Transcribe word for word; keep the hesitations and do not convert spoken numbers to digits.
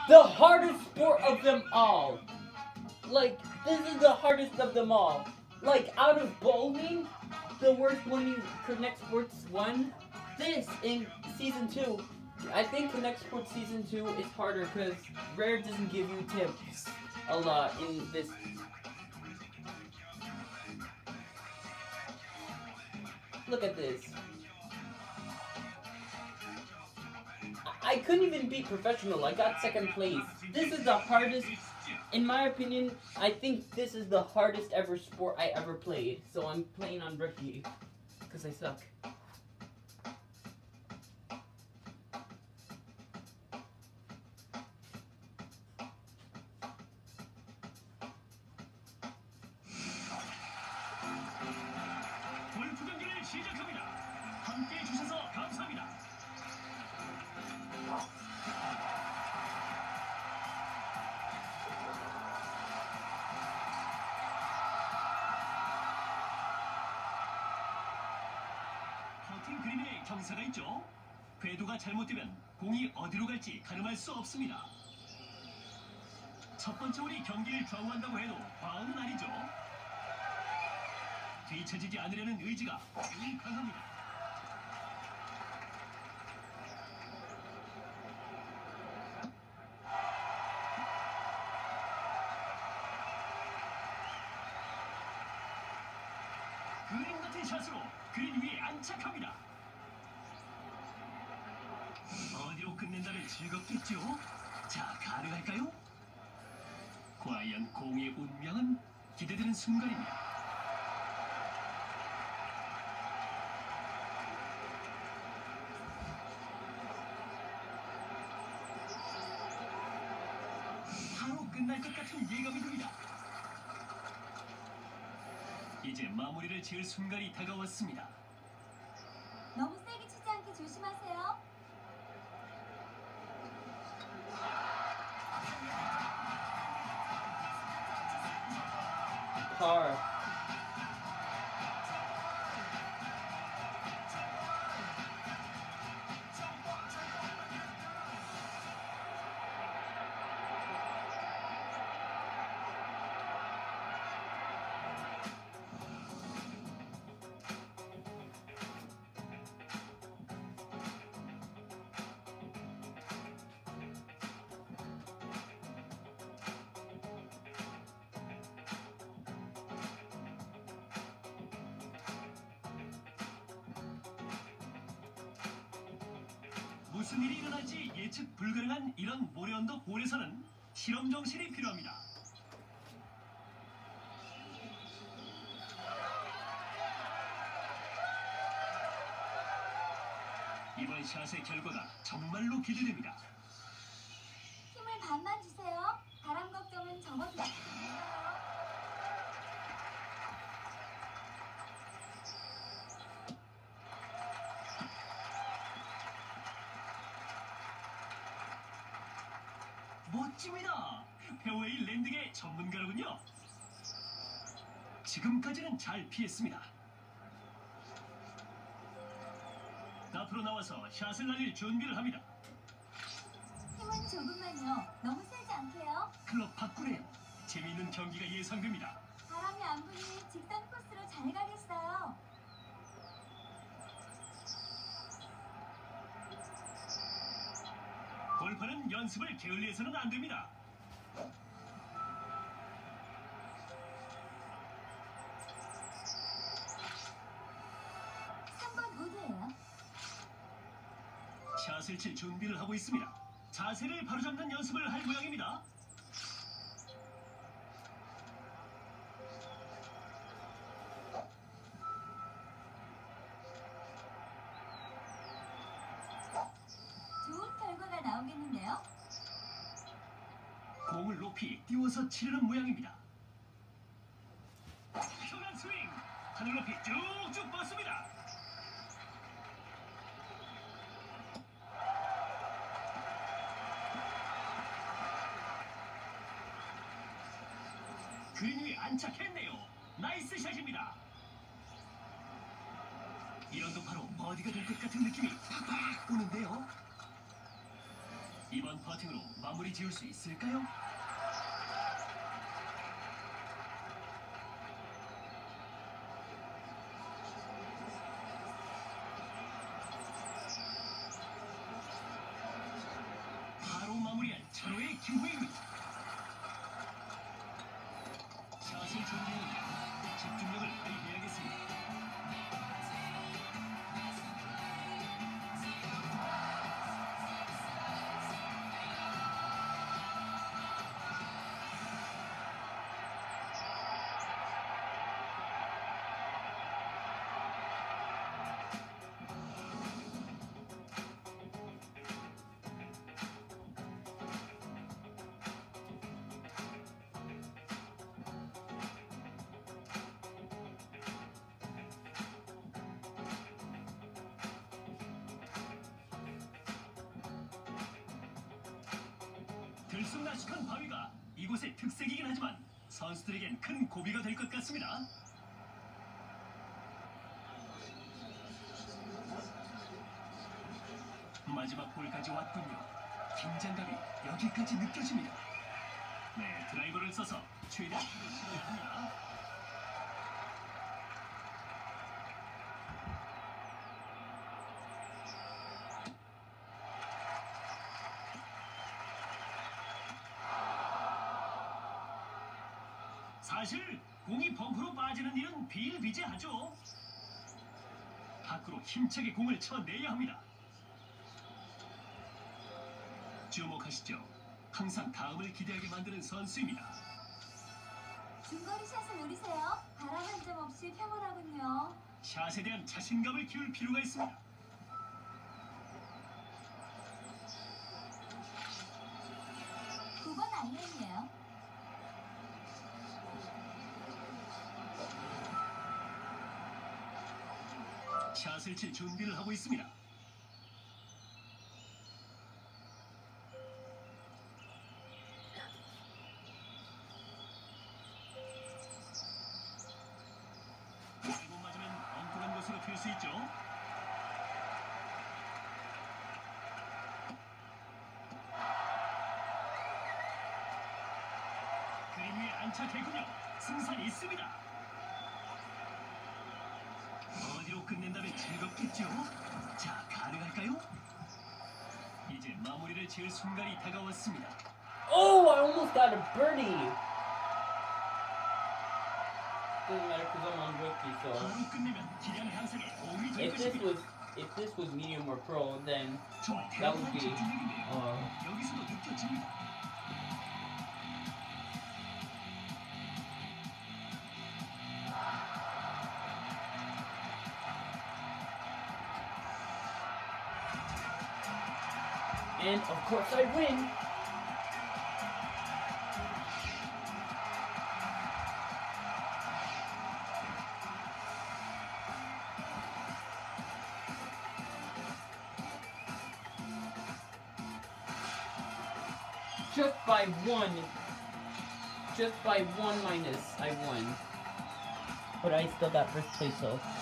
The hardest sport of them all. Like, this is the hardest of them all. Like, out of bowling, the worst one you Kinect Sports won. This in season two, I think Kinect Sports season two is harder because Rare doesn't give you tips a lot in this. Look at this. I couldn't even beat professional. I got second place. This is the hardest, in my opinion, I think this is the hardest ever sport I ever played. So I'm playing on rookie because I suck. 그림에 경사가 있죠. 궤도가 잘못되면 공이 어디로 갈지 가늠할 수 없습니다. 첫 번째 홀이 경기를 좌우한다고 해도 과언은 아니죠. 뒤처지지 않으려는 의지가 매우 강합니다. 그림 같은 샷으로 그린 위에 안착합니다. 어디로 끝낸다면 즐겁겠죠? 자, 가능할까요? 과연 공의 운명은 기대되는 순간입니다. 바로 끝날 것 같은 예감이 듭니다. 이제 마무리를 지을 순간이 다가왔습니다. 너무 세게 치지 않게 조심하세요. Par. 무슨 일이 일어날지 예측 불가능한 이런 모래언더 홀에서는 실험 정신이 필요합니다. 이번 샷의 결과가 정말로 기대됩니다. 힘을 반만 주세요. 바람 걱정은 접어두세요. 멋집니다. 페어웨이 랜딩의 전문가로군요. 지금까지는 잘 피했습니다. 앞으로 나와서 샷을 날릴 준비를 합니다. 힘은 조금만요. 너무 세지 않게요. 클럽 바꾸네요. 재미있는 경기가 예상됩니다. 바람이 안 부니 직선 코스로 잘 가겠어요. 골퍼는 연습을 게을리해서는 안 됩니다. 삼 번 우드예요. 샷을 칠 준비를 하고 있습니다. 자세를 바로잡는 연습을 할 모양입니다. 좋은 결과가 나오겠는데요? 공을 높이 띄워서 치르는 모양입니다. 초간 스윙! 하늘 높이 쭉쭉 뻗습니다. 그린 위에 안착했네요. 나이스 샷입니다. 이런 도 바로 버디가 될 것 같은 느낌이 팍팍 오는데요. 이번 퍼팅으로 마무리 지을 수 있을까요? 바로 마무리한 철호의 기회입니다. 샷을 준비합니다. 집중력을 발휘해야겠습니다. 들쑥날쑥한 바위가 이곳의 특색이긴 하지만 선수들에겐 큰 고비가 될 것 같습니다. 마지막 볼까지 왔군요. 긴장감이 여기까지 느껴집니다. 네, 드라이버를 써서 최대한 시도를 합니다. 사실 공이 벙커로 빠지는 일은 비일비재하죠. 밖으로 힘차게 공을 쳐내야 합니다. 주목하시죠. 항상 다음을 기대하게 만드는 선수입니다. 중거리 샷을 노리세요. 바람 한 점 없이 평온하군요. 샷에 대한 자신감을 키울 필요가 있습니다. 구 번 아이언이에요. 샷을 칠 준비를 하고 있습니다. 잘못 맞으면 엉뚱한 곳으로 튈 수 있죠. 그림 위에 안착했군요. 승산이 있습니다. 어디로 끝낸다면 즐겁겠죠? 자, 가능할까요? 이제 마무리를 지을 순간이 다가왔습니다. Oh, I almost got a birdie. Doesn't matter because I'm on rookie, so 바로 끝내면 기량 향상에 도움이 될 if this 것입니다. was if this was medium or pro, then 정말 that would 대단한 be 집중력인데요. uh, 여기서도 느껴집니다. and of course I win. Just by one, just by one minus, I won. But I still got first place, so